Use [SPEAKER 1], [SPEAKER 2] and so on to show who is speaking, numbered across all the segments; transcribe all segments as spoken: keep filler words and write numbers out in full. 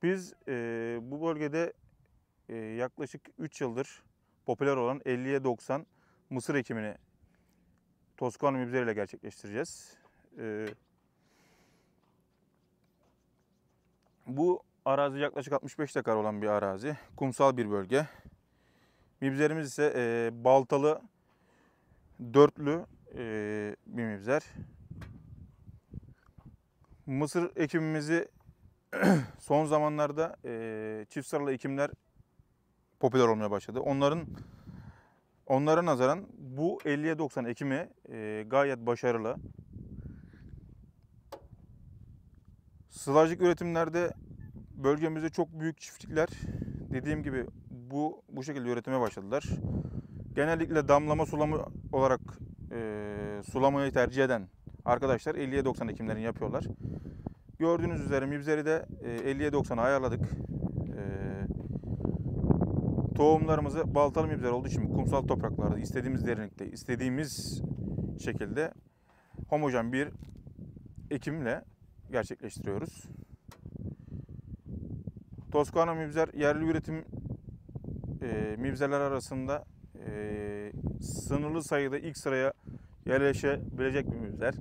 [SPEAKER 1] Biz e, bu bölgede e, yaklaşık üç yıldır popüler olan elliye doksan mısır ekimini Toskana Mibzer ile gerçekleştireceğiz. E, bu arazi yaklaşık altmış beş dekar olan bir arazi. Kumsal bir bölge. Mibzerimiz ise e, baltalı, dörtlü e, bir mibzer. Mısır ekimimizi son zamanlarda e, çift sıralı ekimler popüler olmaya başladı. Onların onlara nazaran bu elliye doksan ekimi e, gayet başarılı. Sılajlık üretimlerde bölgemizde çok büyük çiftlikler dediğim gibi bu bu şekilde üretime başladılar. Genellikle damlama sulama olarak e, sulamayı tercih eden arkadaşlar elliye doksan ekimlerini yapıyorlar. Gördüğünüz üzere mibzeri de elliye doksana ayarladık. E, tohumlarımızı baltalı mibzer olduğu için kumsal topraklarda istediğimiz derinlikte, istediğimiz şekilde homojen bir ekimle gerçekleştiriyoruz. Toskana mibzer yerli üretim e, mibzerler arasında e, sınırlı sayıda ilk sıraya yerleşebilecek bir mibzer.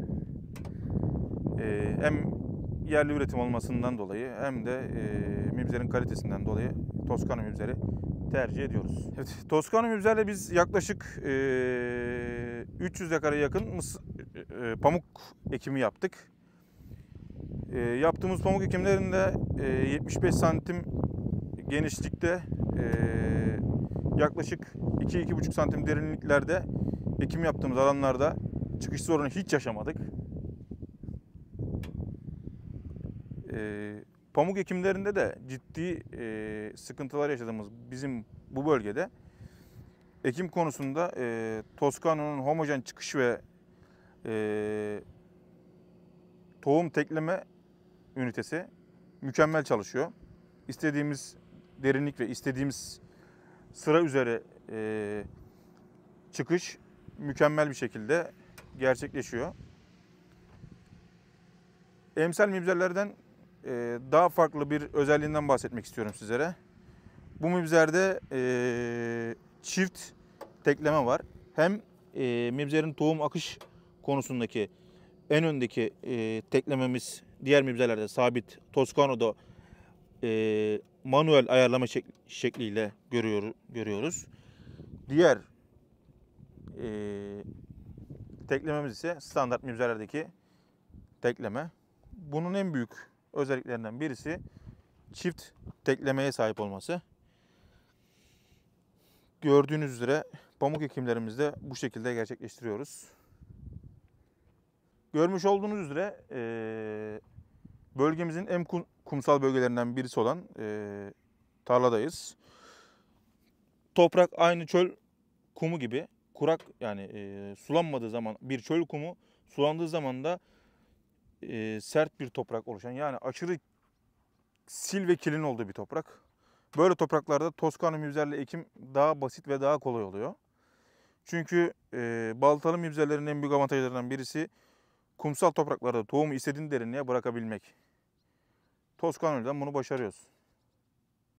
[SPEAKER 1] E, hem yerli üretim olmasından dolayı hem de e, mibzerin kalitesinden dolayı Toskana mibzeri tercih ediyoruz. Evet, Toskana mibzerle biz yaklaşık e, üç yüz dekara yakın mısır, e, pamuk ekimi yaptık. E, yaptığımız pamuk ekimlerinde e, yetmiş beş santim genişlikte e, yaklaşık iki iki buçuk santim derinliklerde ekim yaptığımız alanlarda çıkış sorunu hiç yaşamadık. E, pamuk ekimlerinde de ciddi e, sıkıntılar yaşadığımız bizim bu bölgede ekim konusunda e, Toskana'nın homojen çıkış ve e, tohum tekleme ünitesi mükemmel çalışıyor. İstediğimiz derinlik ve istediğimiz sıra üzeri e, çıkış mükemmel bir şekilde gerçekleşiyor. Emsal mibzerlerden e, daha farklı bir özelliğinden bahsetmek istiyorum sizlere. Bu mibzerde e, çift tekleme var. Hem e, mibzerin tohum akış konusundaki en öndeki e, teklememiz diğer mibzerlerde sabit. Toskano'da e, manuel ayarlama şek şekliyle görüyor, görüyoruz. Diğer e, teklememiz ise standart mibzerlerdeki tekleme. Bunun en büyük özelliklerinden birisi çift teklemeye sahip olması. Gördüğünüz üzere pamuk ekimlerimizde bu şekilde gerçekleştiriyoruz. Görmüş olduğunuz üzere e, bölgemizin en kumsal bölgelerinden birisi olan e, tarladayız. Toprak aynı çöl kumu gibi kurak, yani e, sulanmadığı zaman bir çöl kumu, sulandığı zaman da e, sert bir toprak oluşan, yani aşırı sil ve kilin olduğu bir toprak. Böyle topraklarda Toskana mibzerle ekim daha basit ve daha kolay oluyor. Çünkü e, baltalı mibzerlerin en büyük avantajlarından birisi kumsal topraklarda tohumu istediğin derinliğe bırakabilmek. Toskana'dan bunu başarıyoruz.